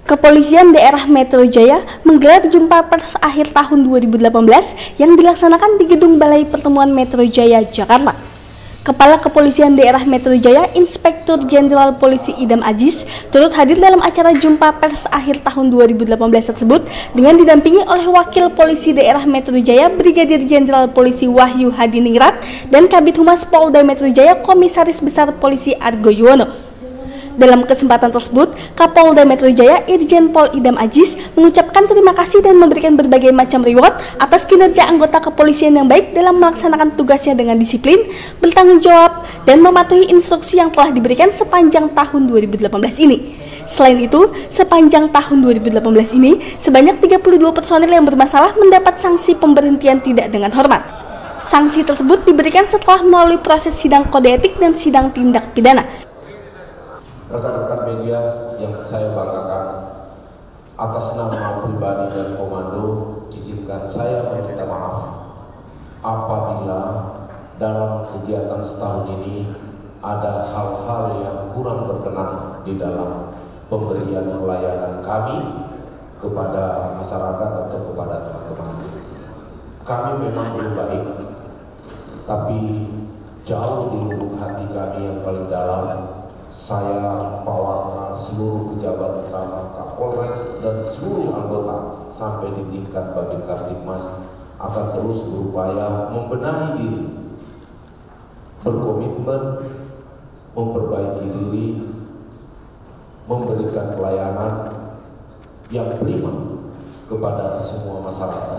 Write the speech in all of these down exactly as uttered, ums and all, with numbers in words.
Kepolisian Daerah Metro Jaya menggelar jumpa pers akhir tahun dua ribu delapan belas yang dilaksanakan di Gedung Balai Pertemuan Metro Jaya, Jakarta. Kepala Kepolisian Daerah Metro Jaya, Inspektur Jenderal Polisi Idam Aziz, turut hadir dalam acara jumpa pers akhir tahun dua ribu delapan belas tersebut dengan didampingi oleh Wakil Polisi Daerah Metro Jaya, Brigadir Jenderal Polisi Wahyu Hadiningrat, dan Kabid Humas Polda Metro Jaya, Komisaris Besar Polisi Argo Yuwono. Dalam kesempatan tersebut, Kapolda Metro Jaya Irjen Pol Idam Aziz mengucapkan terima kasih dan memberikan berbagai macam reward atas kinerja anggota kepolisian yang baik dalam melaksanakan tugasnya dengan disiplin, bertanggung jawab, dan mematuhi instruksi yang telah diberikan sepanjang tahun dua ribu delapan belas ini. Selain itu, sepanjang tahun dua ribu delapan belas ini, sebanyak tiga puluh dua personil yang bermasalah mendapat sanksi pemberhentian tidak dengan hormat. Sanksi tersebut diberikan setelah melalui proses sidang kode etik dan sidang tindak pidana. Rekan-rekan media yang saya banggakan, atas nama pribadi dan komando, izinkan saya meminta maaf apabila dalam kegiatan setahun ini ada hal-hal yang kurang berkenan di dalam pemberian pelayanan kami kepada masyarakat atau kepada teman-teman. Kami memang belum baik, tapi jauh di lubuk hati kami yang paling dalam, saya, Pak Wakil, seluruh pejabat utama, Kapolres, dan seluruh anggota sampai di tingkat Babin Kamtibmas akan terus berupaya membenahi diri, berkomitmen, memperbaiki diri, memberikan pelayanan yang prima kepada semua masyarakat.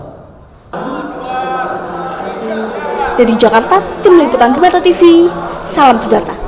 Dari Jakarta, Tim Liputan Tebata T V, salam Tebata.